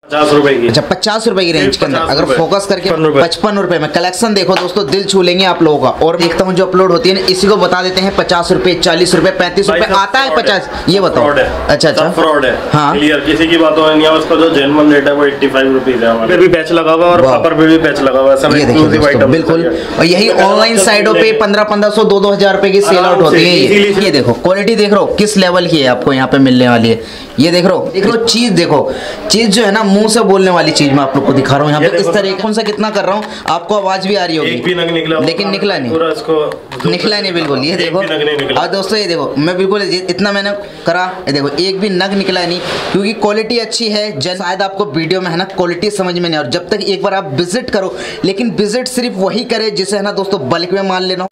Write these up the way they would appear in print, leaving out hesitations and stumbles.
₹50 की। अच्छा 50 रुपए की रेंज के अंदर अगर फोकस करके 55 रुपए में कलेक्शन देखो दोस्तों, दिल छू लेंगे आप लोगों का। और देखता हूँ जो अपलोड होती है ना, इसी को बता देते हैं 50 रुपए, 40 रुपए, 35 रुपए आता है 50, ये बताओ। अच्छा अच्छा फ्रॉड है। हाँ क्लियर, किसी की बात नहीं है। उसका जो जेन्युइन रेट है वो 85 रुपीज है। हमारे भी पैच लगा हुआ और कवर पे भी पैच लगा हुआ है। सब एक्सक्लूसिव आइटम बिल्कुल। और यही ऑनलाइन साइटों पे 1500 2-2000 रुपए की सेल आउट होती है। ये देखो क्वालिटी देख रहे हो किस लेवल की है, आपको यहाँ पे मिलने वाली है। ये देख रहे हो चीज, देखो चीज जो है ना मुंह से बोलने वाली चीज मैं आप लोग को दिखा रहा हूँ यहाँ पे। इस तरह कौन सा कितना कर रहा हूँ, आपको आवाज भी आ रही होगी, एक भी नग निकला, लेकिन निकला नहीं, निकला नहीं बिल्कुल। ये देखो और दोस्तों ये देखो मैं बिल्कुल इतना मैंने करा, ये देखो एक भी नग निकला नहीं, क्योंकि क्वालिटी अच्छी है। शायद आपको वीडियो में है ना क्वालिटी समझ में नहीं, और जब तक एक बार आप विजिट करो, लेकिन विजिट सिर्फ वही करे जिसे है ना दोस्तों बल्क में मान लेना।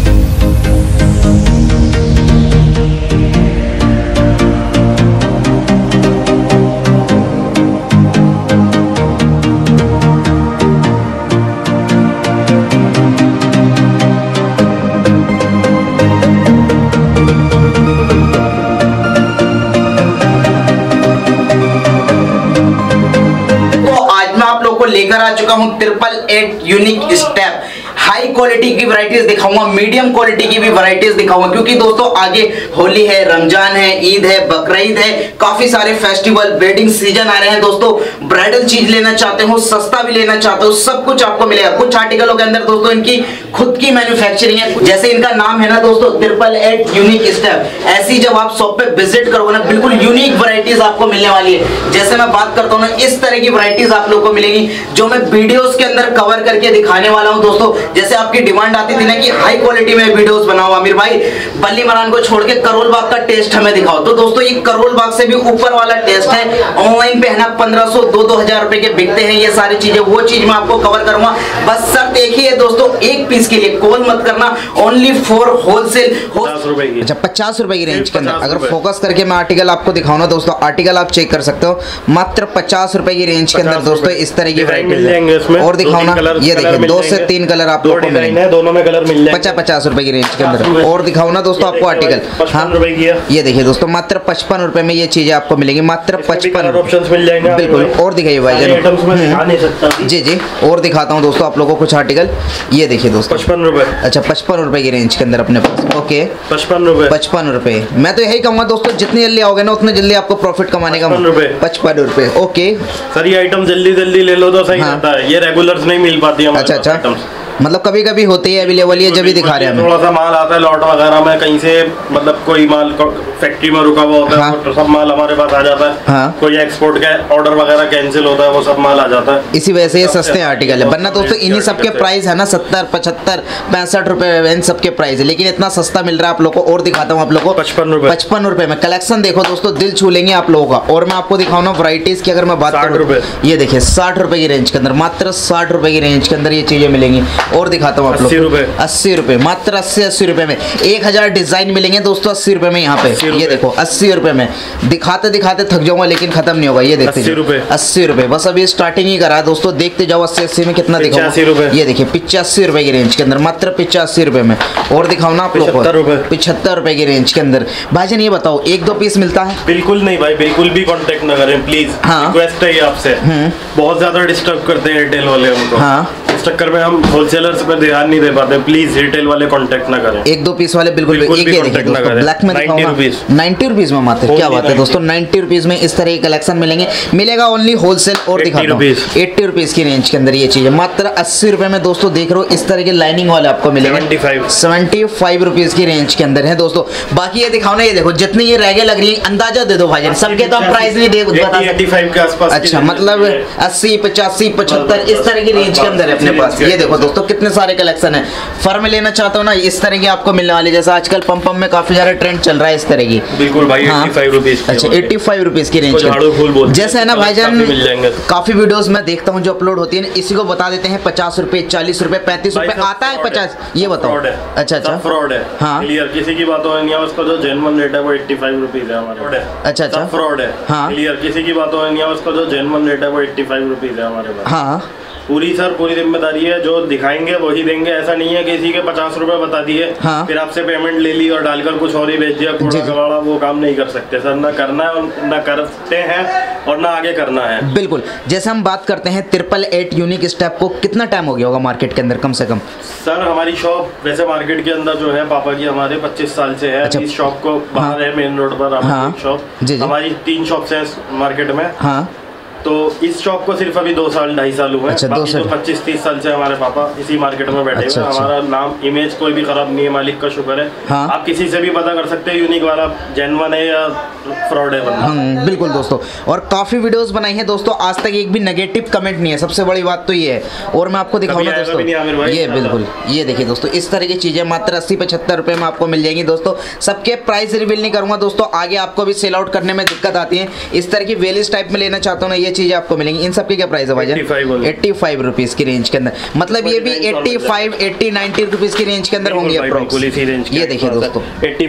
लेकर आ चुका हूं 888 यूनिक स्टेप। हाई क्वालिटी की वैरायटीज दिखाऊंगा, मीडियम क्वालिटी की भी वैरायटीज दिखाऊंगा, क्योंकि दोस्तों आगे होली है, रमजान है, ईद है, बकरीद है, काफी सारे फेस्टिवल, वेडिंग सीजन आ रहे हैं दोस्तों। ब्राइडल चीज लेना चाहते हो, सस्ता भी लेना चाहते हो, सब कुछ आपको मिलेगा। कुछ आर्टिकलों के अंदर दोस्तों इनकी खुद की मैन्युफैक्चरिंग है, जैसे इनका नाम है ना दोस्तों 888 यूनिक स्टेप। ऐसी जब आप शॉप पे विजिट करोगे ना, बिल्कुल यूनिक वैरायटीज आपको मिलने वाली है। जैसे मैं बात करता हूँ ना, इस तरह की वैरायटीज आप लोग को मिलेगी, जो मैं वीडियोस के अंदर कवर करके दिखाने वाला हूँ दोस्तों। जैसे आपकी डिमांड आती थी ना कि हाई क्वालिटी में वीडियोस बनाओ आमिर भाई, बल्ली मरान को छोड़ के करोल बाग का टेस्ट हमें दिखाओ, तो दोस्तों ये करोल बाग से भी ऊपर वाला टेस्ट है। ऑनलाइन पे है ना 1500 2-2000 रुपए के बिकते हैं ये सारी चीजें, वो चीज मैं आपको कवर करूंगा। बस शर्त एक ही है दोस्तों, एक पीस के लिए कॉल मत करना, ओनली फॉर होलसेल। 50 रुपए की। अच्छा 50 रुपए की रेंज के अंदर अगर फोकस करके मैं आर्टिकल आपको दिखाऊं ना दोस्तों, आर्टिकल आप चेक कर सकते हो, मात्र 50 रुपए की रेंज के अंदर दोस्तों इस तरह की वैरायटी। और दिखाओ ना, ये देखिए 2 से 3 कलर आप लोगों को मिलेंगे, दोनों में कलर मिल जाएंगे 50 रुपए की रेंज के अंदर। और दिखाओ ना दोस्तों आपको आर्टिकल 55 रुपए की है। ये देखिए दोस्तों मात्र 55 रुपए में ये चीजें आपको मिलेंगी, मात्र 55 ऑप्शंस मिल जाएंगे बिल्कुल। और दिखाइए भाईजान जी जी, और दिखाता हूँ दोस्तों आप लोगों को कुछ आर्टिकल। ये देखिए दोस्तों 55 रुपए। अच्छा 55 रुपए की रेंज के अंदर अपने पास। ओके 55 रुपए, 55 रुपए। मैं तो यही कहूँगा दोस्तों, जितनी जल्दी आओगे ना उतने जल्दी आपको प्रॉफिट कमाने का। 55 रुपए। ओके सर ये आइटम जल्दी जल्दी ले लो तो सही रहता है, ये रेगुलर्स नहीं मिल पाती है। अच्छा अच्छा, मतलब कभी कभी होती है अवेलेबल, ये जब भी दिखा रहे हैं थोड़ा सा माल आता है लॉट वगैरह में कहीं से, मतलब कोई माल फैक्ट्री में रुका हुआ होता है, तो सब माल हमारे पास आ जाता है। हाँ। कोई एक्सपोर्ट का ऑर्डर वगैरह कैंसिल होता है, वो सब माल आ जाता है। इसी वजह से ये सस्ते आर्टिकल है, वरना दोस्तों इन्हीं सबके प्राइस है ना 70, 75, 65 रुपए इन सबके प्राइस है, लेकिन इतना सस्ता मिल रहा है आप लोग को। और दिखाता हूँ आप लोग को 55 रुपए में कलेक्शन देखो दोस्तों, दिल छू लेंगे आप लोगों का। और मैं आपको दिखाऊँ ना वराइटीज की, अगर मैं बात करूँ, ये देखिए 60 रुपए की रेंज के अंदर, मात्र 60 रुपए की रेंज के अंदर ये चीजें मिलेंगी। और दिखाता हूँ आप लोग 80 रुपए, मात्र 80 रुपए में 1000 डिजाइन मिलेंगे दोस्तों 80 रुपए में यहाँ पे। ये देखो 80 रुपए में, दिखाते दिखाते थक जाऊंगा लेकिन खत्म नहीं होगा। ये देखते 80 रुपए, बस अभी स्टार्टिंग ही करा है दोस्तों, देखते जाओ 80 में कितना दिखाऊंगा। ये देखिए 85 रुपए की रेंज के अंदर, मात्र 85 रुपए में। और दिखाओ ना आप लोग को 75 रुपए की रेंज के अंदर। भाईजान ये बताओ 1-2 पीस मिलता है? बिल्कुल नहीं भाई, बिल्कुल भी कांटेक्ट ना करें प्लीज। हाँ। रिक्वेस्ट है आपसे, बहुत ज्यादा डिस्टर्ब करते हैं रिटेल वाले हमको। हाँ। इस चक्कर में हम होलसेलर्स पे ध्यान नहीं दे पाते, प्लीज रिटेल वाले कांटेक्ट ना करें। 1-2 पीस वाले बिल्कुल एक ही देखिए दोस्तों, ब्लैक में 90 रुपीज में मात्र। क्या बात है दोस्तों, 90 रुपीज में इस तरह के कलेक्शन मिलेंगे, मिलेगा ओनली होलसेल। और दिखाता हूं 80 रुपीज की रेंज के अंदर ये चीज है, मात्र 80 रुपए में दोस्तों। देख रहे हो इस तरह के लाइनिंग वाले आपको मिलेंगे 75 रुपीज की रेंज के अंदर है दोस्तों। बाकी ये दिखाओ ना, ये देखो जितनी ये रैगे लग रही है, अंदाजा दे दो भाईजान, सबके तो प्राइस नहीं दे बता 85 के आसपास। अच्छा मतलब 80, 85, 75 इस तरह की रेंज के अंदर है अपने पास। ये देखो दोस्तों कितने सारे कलेक्शन है। फर्म लेना चाहता हूँ ना, इस तरह की आपको मिलने वाली, जैसा आजकल पंप में काफी सारा ट्रेंड चल रहा है इस तरह की। बिल्कुल भाई 85 रुपीज। अच्छा 85 रुपीज की रेंज जैसे है ना भाईजान, काफी वीडियोस में देखता हूँ जो अपलोड होती है, इसी को बता देते हैं 50 रुपए, 40 रुपए, 35 रुपए आता है 50, ये बताओ। अच्छा अच्छा फ्रॉड है। हाँ क्लियर, किसी की बात नहीं है, उसका जो जेन्युइन रेट है वो 85 रुपीज है हमारे। अच्छा अच्छा फ्रॉड है। हाँ क्लियर, किसी की बात नहीं है, उसका जो जेन्युइन रेट है वो 85 रुपीज है हमारे पास। हाँ पूरी सर पूरी जिम्मेदारी है, जो दिखाएंगे वही देंगे। ऐसा नहीं है किसी के 50 रुपए बता दिए फिर आपसे पेमेंट ले ली और डालकर कुछ और ही भेज दिया कूड़ा कबाड़ा, वो काम नहीं कर सकते सर। ना करना है और ना करते हैं और ना आगे करना है। बिल्कुल। जैसे हम बात करते हैं 888 यूनिक स्टेप को कितना टाइम हो गया होगा मार्केट के अंदर कम से कम? सर हमारी शॉप वैसे मार्केट के अंदर जो है पापा की हमारे 25 साल से है। इस शॉप को बाहर है मेन रोड पर हमारी शॉप। हमारी 3 शॉप्स हैं मार्केट में। तो इस शॉप को सिर्फ अभी 2 साल 2.5 साल हुए। बाकी तो 25-30 साल से हमारे पापा इसी मार्केट में बैठे हुए। हमारा नाम इमेज कोई भी खराब नहीं है, मालिक का शुक्र है। आप किसी से भी पता कर सकते हैं यूनिक वाला जेन्युइन है या फ्रॉड है। बिल्कुल दोस्तों, और काफी वीडियोस बनाई हैं दोस्तों, आज तक एक भी नेगेटिव कमेंट नहीं है, सबसे बड़ी बात तो ये है। और मैं आपको दिखाऊंगा दोस्तों, ये बिल्कुल ये देखिए दोस्तों, इस तरह की चीजें मात्र 80-75 रुपए में आपको मिल जाएंगी दोस्तों। सबके प्राइस रिवील नहीं करूंगा दोस्तों, आगे आपको भी सेल आउट करने में दिक्कत आती है। इस तरह की वेलिस टाइप में लेना चाहता हूँ ना, ये चीजें आपको मिलेंगी। इन सब की क्या प्राइस है भाईजान? 85 रुपीज की रेंज के अंदर, मतलब ये भी 85, 80, 90 रुपीज की रेंज के अंदर होंगी अप्रोक्स। ये देखिए दोस्तों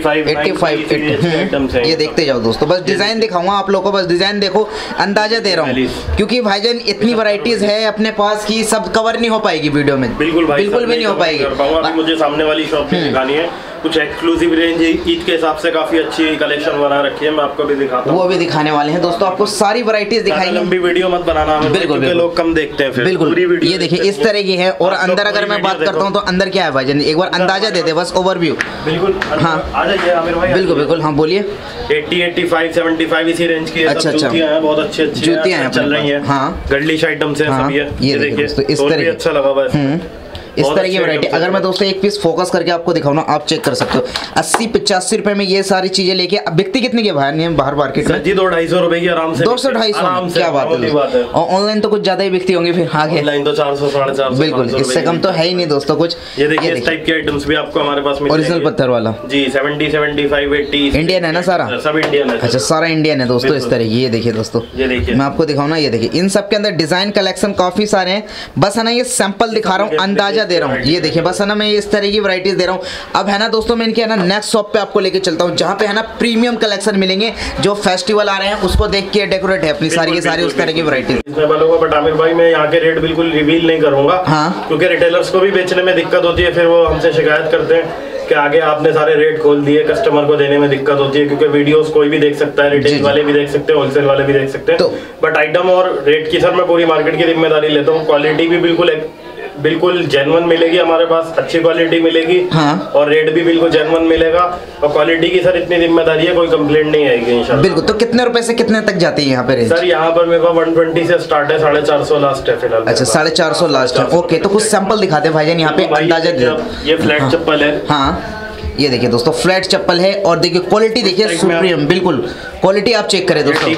85, ये देखते जाओ दोस्तों। बस डिजाइन दिखाऊंगा आप लोगों को, बस डिजाइन देखो, अंदाजा दे रहा हूँ, क्योंकि भाईजान इतनी वैरायटीज है अपने पास की सब कवर नहीं हो पाएगी वीडियो में। बिल्कुल भी नहीं हो पाएगी। मुझे सामने वाली शॉप पे दिखानी है, कुछ एक्सक्लूसिव रेंज ईद के हिसाब से काफी अच्छी कलेक्शन बना रखी है, मैं आपको भी दिखाता हूँ। वो भी दिखाने वाले हैं दोस्तों, आपको सारी वैरायटीज दिखाएंगे। लंबी वीडियो मत बनाना, बिल्कुल लोग कम देखते हैं फिर। बिल्कुल ये देखिए इस तरह की है। और अंदर अगर मैं बात करता हूँ तो अंदर क्या है भाईजान, एक बार अंदाजा दे दे, बस ओवरव्यू। बिल्कुल हाँ, आ जाइए आमिर भाई। बिल्कुल हाँ बोलिए। 80, 85, 75 इसी रेंज की जूतियां हैं, बहुत अच्छी जूतियां चल रही है। हाँ गर्लिश आइटम्स है सब। ये देखिए इस तरह अच्छा लगा हुआ है, इस तरह की वैरायटी। अगर मैं दोस्तों एक पीस फोकस करके आपको दिखाऊं ना, आप चेक कर सकते हो 80-85 रुपए में ये सारी चीजें लेके। अब बिकती कितने के बाहर मार्केट में? 200-250 रुपए की आराम से। 200-250, क्या बात है। और ऑनलाइन तो कुछ ज्यादा ही बिकती होंगी फिर आगे। ऑनलाइन तो 400-450। बिल्कुल, इससे कम तो है ही नहीं दोस्तों कुछ। ये देखिए इस टाइप के आइटम्स भी आपको हमारे पास मिलेंगे। ओरिजिनल पत्थर वाला जी। 70, 75, 80 इंडियन है ना सारा? सब इंडियन है। अच्छा सारा इंडियन है दोस्तों। इस तरह ये देखिए दोस्तों, ये देखिए मैं आपको दिखाऊं ना, ये देखिए इन सब के अंदर डिजाइन कलेक्शन काफी सारे हैं। बस है ना ये सैंपल दिखा रहा हूँ, अंदाजा दे रहा हूँ। ये देखिए बस है ना, मैं इस तरह की वैरायटीज दे रहा हूँ। अब है ना दोस्तों, मैं इनके है ना नेक्स्ट शॉप पे आपको लेके चलता हूँ, जहाँ पे है ना प्रीमियम कलेक्शन मिलेंगे। जो फेस्टिवल आ रहे हैं उसको देख के डेकोरेट है अपनी सारी की सारी उस तरह की वैरायटी। बट आमिर भाई मैं यहाँ के रेट बिल्कुल रिवील नहीं करूंगा, क्योंकि रिटेलर्स को भी बेचने में दिक्कत होती है, फिर वो हमसे शिकायत करते हैं कि आगे आपने सारे रेट खोल दिए, कस्टमर को देने में दिक्कत होती है, क्योंकि वीडियोस कोई भी देख सकता है, रिटेल वाले भी देख सकते हैं, होलसेल वाले भी देख सकते हैं। बट आइटम और रेट की सर मैं पूरी मार्केट की जिम्मेदारी लेता हूँ। क्वालिटी भी बिल्कुल जेन्युइन मिलेगी हमारे पास, अच्छी क्वालिटी मिलेगी। और रेट भी बिल्कुल जेन्युइन मिलेगा। और क्वालिटी की सर इतनी जिम्मेदारी है, कोई कंप्लेंट नहीं आएगी इंशाल्लाह। बिल्कुल। तो कितने रुपए से कितने तक जाती है यहाँ पे रेंज? सर यहाँ पर मेरे पास 120 से स्टार्ट है, 450 लास्ट है फिलहाल। अच्छा 450 लास्ट है। ओके, तो कुछ सैंपल दिखाते हैं भाईजान यहाँ पे, अंदाजा दे। ये फ्लैट चप्पल है। हाँ ये देखिए दोस्तों फ्लैट चप्पल है, और देखिए क्वालिटी देखिए सुप्रीम, बिल्कुल क्वालिटी आप चेक करें दोस्तों।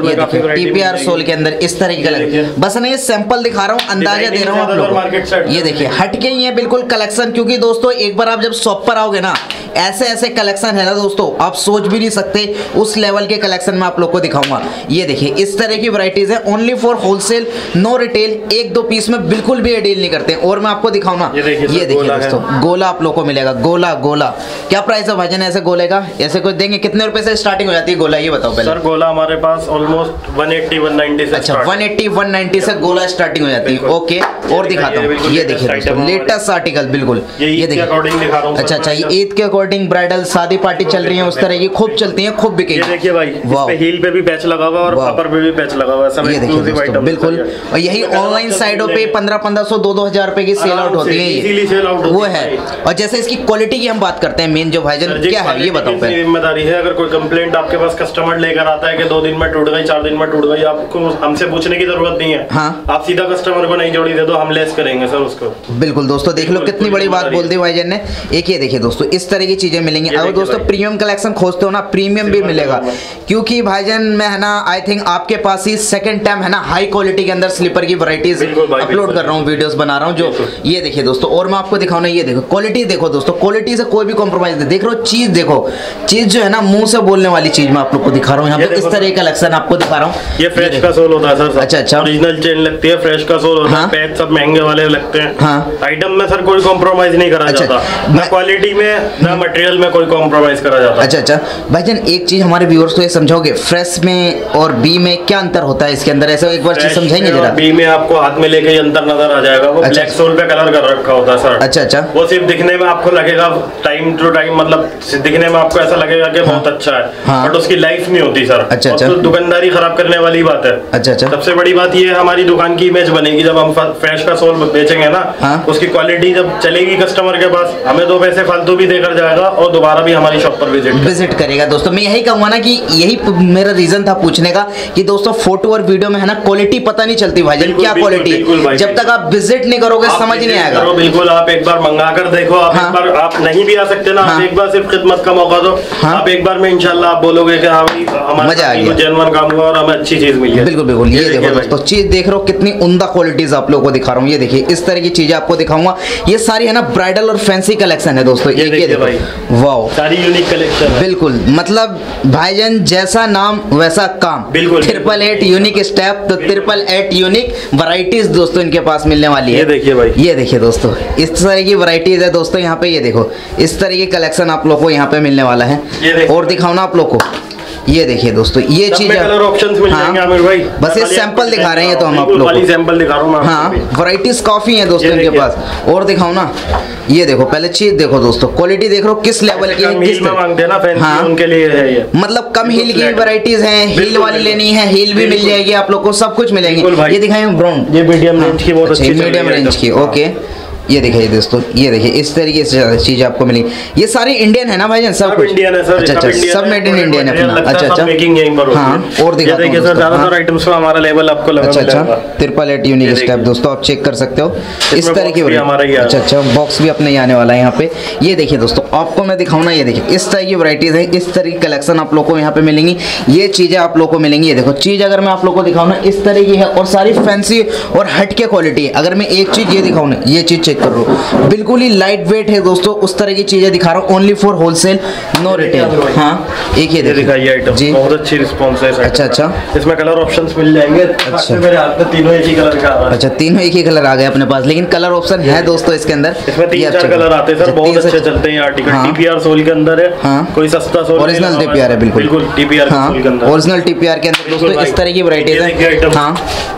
TPR सोल के अंदर इस तरह की कलर, बस ना ये सैंपल दिखा रहा हूँ, अंदाजा दे रहा हूँ आप लोगों को। ये देखिए हटके ही है बिल्कुल कलेक्शन, क्योंकि दोस्तों एक बार आप जब शॉप पर आओगे ना, ऐसे ऐसे कलेक्शन है ना दोस्तों, आप सोच भी नहीं सकते उस लेवल के कलेक्शन में आप लोग को दिखाऊंगा। ये देखिए इस तरह की वैरायटीज है, only for wholesale, no retail. 1-2 piece में बिल्कुल भी डील नहीं करते। और मैं आपको दिखाऊं ना, ये देखिए दोस्तों गोला आप लोग को मिलेगा। गोला क्या प्राइस है भाईजान ऐसे गोले का? ऐसे कुछ देंगे कितने रुपए से स्टार्टिंग हो जाती है गोला, ये बताओ पहले। सर गोला हमारे पास ऑलमोस्ट 180-190 से। अच्छा 180-190 से गोला स्टार्टिंग हो जाती है। ओके और दिखाता हूँ, ये देखिए दोस्तों लेटेस्ट आर्टिकल बिल्कुल। ये देखिए अच्छा ये ईद के अकॉर्डिंग ब्राइडल शादी पार्टी चल रही है उस तरह की, खूब चलती है, खूब बिकेगी। देखिए भाई इस पे हील पे भी पैच लगा हुआ और अपर पे भी पैच लगा हुआ है। ये देखिए बिल्कुल। और यही ऑनलाइन साइटों पे 1500 2-2000 रुपए की सेल आउट होती है, वो है। और जैसे इसकी क्वालिटी की हम बात करते हैं, मेन जो भाईजान क्या है ये बताओ पहले। जिम्मेदारी है, अगर कोई कंप्लेंट आपके पास कस्टमर लेकर आता है कि 2 दिन में टूट गई, 4 दिन में टूट गई, आपको हमसे पूछने की जरूरत नहीं है। आप सीधा कस्टमर को नहीं जोड़ी दे दो, हम लेस करेंगे सर उसको। बिल्कुल दोस्तों देख लो कितनी बड़ी बात बोल दी भाईजान ने। एक ये देखिए दोस्तों इस तरह की चीजें मिलेंगी। अगर दोस्तों प्रीमियम कलेक्शन खोजते हो ना, प्रीमियम भी मिलेगा, क्योंकि भाईजान मैं है ना आई थिंक आपके पास ही सेकंड टाइम है ना हाई क्वालिटी के अंदर स्लीपर की वैरायटीज अपलोड कर रहा हूँ, वीडियोस बना रहा हूँ जो। ये देखिए दोस्तों, और मैं आपको दिखाऊं ना, ये देखो क्वालिटी देखो दोस्तों, क्वालिटी से कोई भी कॉम्प्रोमाइज नहीं। देख रहे हो चीज, देखो चीज जो है ना मुंह से बोलने वाली चीज मैं आप लोग को दिखा रहा हूँ। यहाँ पे इस तरह का कलेक्शन आपको दिखा रहा हूँ। ये फ्रेश का सोल होता है सर। अच्छा ओरिजिनल चेन लगती है, फ्रेश का सोल होता है, पैच सब महंगे वाले लगते हैं। आइटम में सर कोई कॉम्प्रोमाइज नहीं करा जाता, ना क्वालिटी में ना मटेरियल में कोई कॉम्प्रोमाइज करा जाता। अच्छा भाईजान एक चीज हमारे व्यूअर्स को ये समझाओगे, फ्रेश में और बी में में क्या अंतर होता है इसके अंदर, ऐसे एक बार चीज समझाएंगे जरा। बी में आपको हाथ में लेके अंतर नजर आ जाएगा, वो ब्लैक सोल पे कलर कर रखा होता है सर। अच्छा अच्छा। वो सिर्फ दिखने में आपको लगेगा टाइम टू टाइम, मतलब दिखने में आपको ऐसा लगेगा कि बहुत अच्छा है, बट उसकी लाइफ नहीं होती सर। अच्छा अच्छा। तो दुकानदारी खराब करने वाली बात है। अच्छा अच्छा। सबसे बड़ी बात ये हमारी दुकान की इमेज बनेगी जब हम फ्रेश का सोल बेचेंगे ना, उसकी क्वालिटी जब चलेगी कस्टमर के पास, हमें 2 पैसे फालतू भी देकर जाएगा और दोबारा भी हमारी शॉप पर विजिट करेगा। दोस्तों मैं यही कहूँगा ना कि यही मेरा रीजन था पूछने का कि दोस्तों फोटो और वीडियो में है ना क्वालिटी पता नहीं चलती भाईजान, क्या क्वालिटी है, जब तक आप विजिट नहीं करोगे समझ नहीं आएगा। बिल्कुल, आप एक बार मंगा कर देखो, आप एक बार, आप नहीं भी आ सकते ना, आप एक बार सिर्फ खिदमत का मौका दो, आप एक बार में इंशाल्लाह आप बोलोगे कि हाँ भाई हमारा जेन्युइन काम हुआ और हमें अच्छी चीज मिली है। बिल्कुल बिल्कुल। ये देखो दोस्तों चीज देख रहे हो, कितनी उम्दा क्वालिटीज आप लोगों को दिखा रहा हूँ। ये देखिए इस तरह की चीजें आपको दिखाऊंगा, ये सारी है ना ब्राइडल और फैंसी कलेक्शन है दोस्तों। ये देखो वाओ, सारी यूनिक कलेक्शन है। बिल्कुल, मतलब भाईजान जैसा नाम वैसा काम। बिल्कुल 888 यूनिक स्टेप, तो 888 यूनिक वैरायटीज दोस्तों इनके पास मिलने वाली है। ये देखिए भाई, ये देखिए दोस्तों इस तरह की वैरायटीज है दोस्तों यहाँ पे। ये देखो इस तरह की कलेक्शन आप लोग को यहाँ पे मिलने वाला है। और दिखाओ ना आप लोग को, ये देखिए दोस्तों ये चीज कलर ऑप्शंस मिल जाएंगे आमिर भाई, बस ये सैंपल दिखा रहे हैं तो हम आप लोग को सैंपल दिखा रहा हूं। हाँ वैरायटीज काफी हैं दोस्तों इनके पास। और दिखाओ ना, ये देखो पहले चीज देखो दोस्तों, क्वालिटी देख रहे हो किस लेवल की है, किस मांगते हैं ना फैंसी उनके लिए है ये, मतलब कम हील की वैरायटीज हैं। हील वाली लेनी है हील भी मिल जाएगी आप लोग को, सब कुछ मिलेंगे। ये दिखाएं ब्राउन, ये मीडियम रेंज की, बहुत अच्छी मीडियम रेंज की। ओके ये देखिए दोस्तों, ये देखिए इस तरीके से चीजें आपको मिलेंगी। ये सारी इंडियन है ना भाईजान, सब कुछ इंडियन है सर। अच्छा अच्छा, सब मेड इन इंडियन है अपना। अच्छा अच्छा, मेकिंग यहीं पर होती है। और दिखाता हूं सर, ज्यादातर आइटम्स में हमारा लेवल आपको लगा अच्छा अच्छा 888 यूनिक स्टेप दोस्तों, आप चेक कर सकते हो इस तरह की। अच्छा अच्छा, बॉक्स भी अपने आने वाला है यहाँ पे। ये देखिए दोस्तों आपको मैं दिखाऊँ ना, ये देखिए इस तरह की वैरायटीज है, इस तरह की कलेक्शन आप लोग को यहाँ पे मिलेंगी। ये चीजें आप लोग को मिलेंगी। ये देखो चीज अगर मैं आप लोग को दिखाऊँ ना, इस तरह की है और सारी फैंसी और हटके क्वालिटी है। अगर मैं एक चीज ये दिखाऊँ ना, ये चीज चेक कर रहा हूँ, बिल्कुल ही लाइट वेट है दोस्तों, उस तरह की चीजें दिखा रहा हूँ। Only for wholesale, no retail. हाँ एक ये दिखाइए आइटम जी, बहुत अच्छी रिस्पांस है। अच्छा अच्छा, इसमें कलर ऑप्शंस मिल जाएंगे। अच्छा मेरे हाथ में तीनों एक ही कलर का। अच्छा तीनों एक ही कलर आ गए अपने पास, लेकिन कलर ऑप्शन है दोस्तों इसके अंदर। इसमें 3-4 कलर आते हैं सर, बहुत अच्छे चलते हैं आर्टिकल। टीपीआर सोल के अंदर है। हाँ कोई सस्ता सोल, ओरिजिनल टीपीआर है। बिल्कुल बिल्कुल टीपीआर सोल के अंदर, ओरिजिनल टीपीआर के अंदर दोस्तों इस तरह की वैरायटीज है। हाँ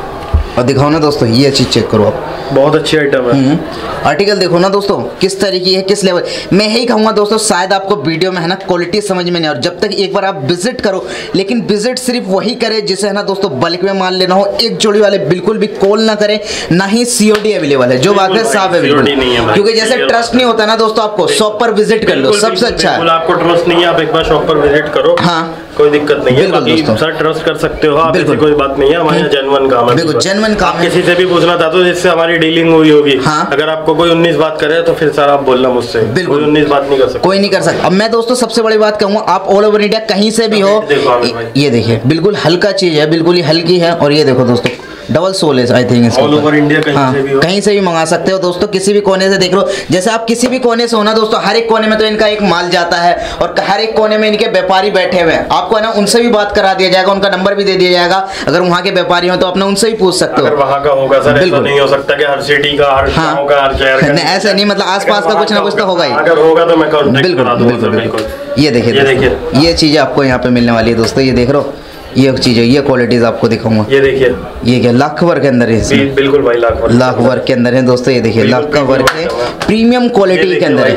और दिखाओ ना दोस्तों, ये चीज चेक करो आप, बहुत अच्छी आइटम है। आर्टिकल देखो ना दोस्तों किस तरीके है, किस लेवल। मैं यही कहूँगा दोस्तों, शायद आपको वीडियो में है ना क्वालिटी समझ में नहीं और जब तक एक बार आप विजिट करो, लेकिन विजिट सिर्फ वही करे जिसे है ना दोस्तों बल्क में माल लेना हो। एक जोड़ी वाले बिल्कुल भी कॉल ना करें, ना ही COD अवेलेबल है, जो बात है साफ है बिल्कुल, क्योंकि जैसे ट्रस्ट नहीं होता ना दोस्तों, आपको शॉप पर विजिट कर लो, सबसे अच्छा है। आपको ट्रस्ट नहीं है, आप एक बार शॉप पर विजिट करो। हाँ कोई दिक्कत नहीं है, बाकी सर ट्रस्ट कर सकते हो आप, ऐसी कोई बात नहीं है। हमारे जेन्युइन काम है, बिल्कुल जेन्युइन काम है। किसी से भी पूछना चाहते हो जिससे हमारी डीलिंग हुई होगी, हाँ? अगर आपको कोई 19 बात करे तो फिर सर आप बोलना मुझसे, बिल्कुल 19 बात नहीं कर सकते, कोई नहीं कर सकता। अब मैं दोस्तों सबसे बड़ी बात कहूँगा, आप ऑल ओवर इंडिया कहीं से भी हो, ये देखिए बिल्कुल हल्का चीज है, बिल्कुल ही हल्की है। और ये देखो दोस्तों डबल सोल है I think, all over India कहीं से भी मंगा सकते हो दोस्तों, किसी भी कोने से देख लो। जैसे आप किसी भी कोने से हो ना दोस्तों, हर एक कोने में तो इनका एक माल जाता है और हर एक कोने में इनके व्यापारी बैठे हुए हैं। आपको है ना उनसे भी बात करा दिया जाएगा, उनका नंबर भी दे दिया जाएगा। अगर वहाँ के व्यापारी हो तो अपने उनसे भी पूछ सकते हो। वहाँ का होगा सर, बिल्कुल नहीं हो सकता कि हर सिटी का, हर गांव का, हर शहर का, ऐसा नहीं, मतलब आसपास का कुछ ना कुछ तो होगा ही। अगर होगा तो मैं बिल्कुल बिल्कुल। ये देखिए ये चीजें आपको यहाँ पे मिलने वाली है दोस्तों, ये देख रहे हो ये चीज है, ये क्वालिटीज आपको दिखाऊंगा। ये देखिए ये क्या लाख वर्क के अंदर है, बिल्कुल भाई लाख वर्क के अंदर है दोस्तों। ये देखिए लाख का वर्क है, प्रीमियम क्वालिटी के अंदर है।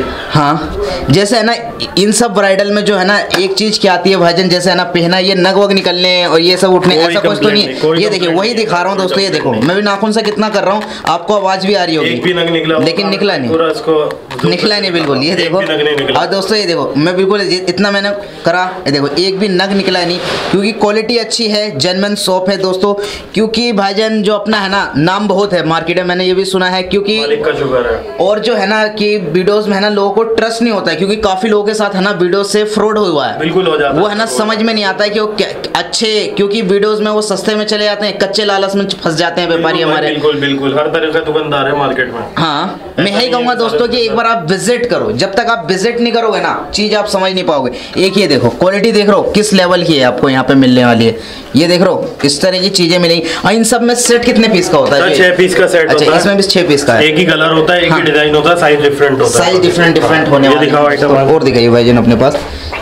हाँ जैसे है ना इन सब ब्राइडल में जो है ना एक चीज क्या आती है भाईजान, जैसे है ना पहना ये नग वग निकलने और ये सब उठने, ऐसा कुछ तो नहीं। ये देखिए वही दिखा रहा हूँ दोस्तों, ये देखो मैं भी नाखून से कितना कर रहा हूँ, आपको आवाज भी आ रही होगी, लेकिन निकला नहीं, निकला नहीं बिल्कुल। ये देखो और दोस्तों ये देखो मैं बिल्कुल इतना मैंने करा, ये देखो एक भी नग निकला नहीं, क्योंकि क्वालिटी अच्छी है, जेन्युइन शॉप है दोस्तों। क्योंकि भाईजान जो अपना है ना नाम बहुत है मार्केट में, मैंने ये भी सुना है, क्योंकि का शुक्र है। और जो है ना कि वीडियोस में है ना लोगों को ट्रस्ट नहीं होता है, क्योंकि काफी लोगों के साथ है ना वीडियो से फ्रॉड हुआ है, बिल्कुल हो जाता है। वो है ना समझ में नहीं आता है कि वो अच्छे, क्योंकि वीडियोस में वो सस्ते में चले जाते हैं, कच्चे लालच में फंस जाते हैं व्यापारी हमारे। बिल्कुल बिल्कुल, हर तरह का दुकानदार है मार्केट में। हाँ मैं यही कहूँगा दोस्तों कि एक बार आप विजिट करो, जब तक आप विजिट नहीं करोगे ना चीज आप समझ नहीं पाओगे। एक ये देखो क्वालिटी देख रहे हो किस लेवल की है, आपको यहाँ पे मिलने वाली है। ये देख रहे हो इस तरह की चीजें मिलेंगी। और इन सब में सेट कितने पीस का होता है? 6 पीस का सेट होता है। इसमें भी 6 पीस का है, एक ही कलर होता है, एक ही डिजाइन होता है, साइज डिफरेंट होता है, साइज डिफरेंट होने वाला है। दिखाओ आइटम और दिखाइए भाईजान अपने पास,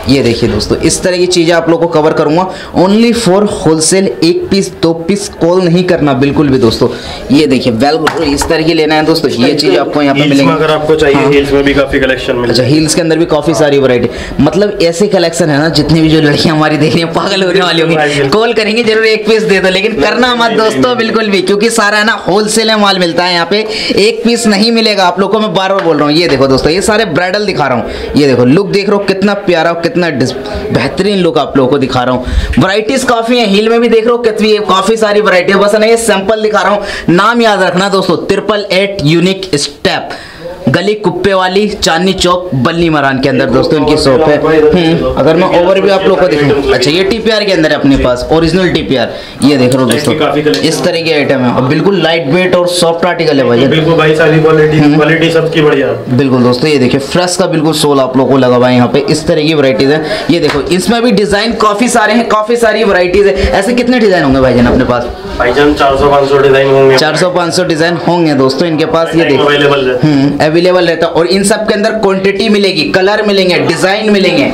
ये देखिए दोस्तों, इस तरह की चीज़ें आप लोगों को कवर करूंगा only for wholesale. 1 piece 2 piece call नहीं करना बिल्कुल भी दोस्तों। ये देखिए वेल इस तरह की लेना है दोस्तों, ये चीज़ आपको यहाँ पे मिलेगी। अगर आपको चाहिए हील्स में भी काफी कलेक्शन मिलेगा। अच्छा, हील्स के अंदर भी काफी सारी वैरायटी, मतलब ऐसे कलेक्शन है ना, जितनी भी जो लड़कियां हमारी देख रही हैं पागल होने वाली होंगी, कॉल करेंगे जरूर 1 पीस दे दो, लेकिन करना मत दोस्तों बिल्कुल भी, क्योंकि सारा है ना होलसेल में माल मिलता है यहाँ पे, 1 पीस नहीं मिलेगा आप लोगों को। मैं बार बार बोल रहा हूँ। ये देखो दोस्तों, ये सारे ब्राइडल दिखा रहा हूँ। ये देखो लुक देख रहे हो कितना प्यारा, कितना बेहतरीन लुक आप लोगों को दिखा रहा हूँ। वैरायटीज काफी है, हील में भी देख रहे हो कितनी काफी सारी वैरायटी है। बस ना ये सैंपल दिखा रहा हूँ, नाम याद रखना दोस्तों, 888 यूनिक स्टेप, गली कुप्पे वाली, चांदनी चौक, बल्ली मरान के अंदर दोस्तों इनकी शॉप है। अगर मैं ओवर भी आप लोगों को दिखाऊं, अच्छा ये टीपीआर के अंदर है अपने पास, ओरिजिनल टीपीआर। ये देख रहे हो दोस्तों, इस तरह के आइटम है और बिल्कुल लाइट वेट और सॉफ्ट आर्टिकल है भाई, बिल्कुल भाई सारी क्वालिटी सबकी बढ़िया। बिल्कुल दोस्तों, ये देखिए फ्रेश का बिल्कुल सोल आप लोगों को लगा हुआ है यहाँ पे। इस तरह की वैरायटीज है। ये देखो इसमें भी डिजाइन काफी सारे हैं, काफी सारी वैरायटीज है। ऐसे कितने डिजाइन होंगे भाईजान अपने पास? भाईजान 400-500 डिजाइन होंगे, 400-500 डिजाइन होंगे दोस्तों इनके पास। ये देखो अवेलेबल रहता है और इन सब के अंदर क्वांटिटी मिलेगी, कलर मिलेंगे, डिजाइन मिलेंगे,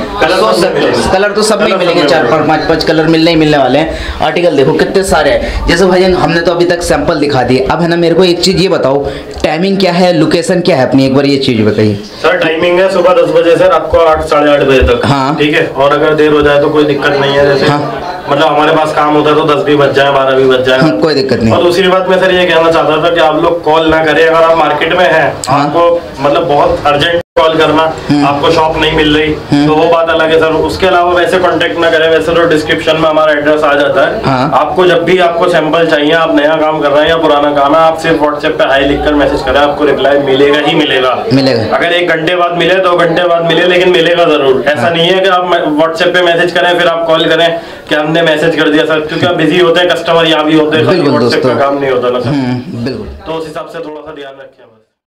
कलर तो सब में मिलेंगे, 4-5 कलर मिलने ही मिलने वाले हैं। आर्टिकल देखो कितने सारे हैं। जैसे भाईजान हमने तो अभी तक सैंपल दिखा दिए, अब है ना मेरे को एक चीज ये बताओ, टाइमिंग क्या है, लोकेशन क्या है अपनी, एक बार ये चीज बताइए सर। टाइमिंग है सुबह 10 बजे से रात को 8-8:30 बजे तक। हाँ ठीक है, और अगर देर हो जाए तो कोई दिक्कत नहीं है। जैसे मतलब हमारे पास काम होता है तो 10 भी बज जाए, 12 भी बज जाए, कोई दिक्कत नहीं। और दूसरी बात मैं सर ये कहना चाहता था कि आप लोग कॉल ना करें अगर आप मार्केट में हैं, आपको मतलब बहुत अर्जेंट कॉल करना, आपको शॉप नहीं मिल रही तो वो बात अलग है सर। उसके अलावा वैसे कांटेक्ट ना करें, वैसे तो डिस्क्रिप्शन में हमारा एड्रेस आ जाता है। आपको जब भी आपको सैंपल चाहिए, आप नया काम कर रहे हैं या पुराना काम है, आप सिर्फ व्हाट्सएप पे हाई लिखकर मैसेज करें, आपको रिप्लाई मिलेगा ही मिलेगा। अगर 1 घंटे बाद मिले, 2 घंटे बाद मिले, लेकिन मिलेगा जरूर। ऐसा नहीं है कि आप व्हाट्सएप पे मैसेज करें फिर आप कॉल करें कि हमने मैसेज कर दिया सर, क्योंकि आप बिजी होते हैं, कस्टमर यहाँ भी होते हैं, व्हाट्सएप का काम नहीं होता ना सर। तो उस हिसाब से थोड़ा सा ध्यान रखें।